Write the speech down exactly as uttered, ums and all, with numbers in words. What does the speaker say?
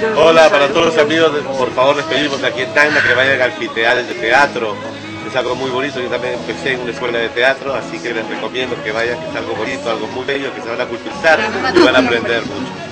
Hola, para todos los amigos, por favor les pedimos aquí en Tacna que vayan al anfiteatro de teatro. Es algo muy bonito, yo también empecé en una escuela de teatro, así que les recomiendo que vayan, que es algo bonito, algo muy bello, que se van a culturizar y van a aprender mucho.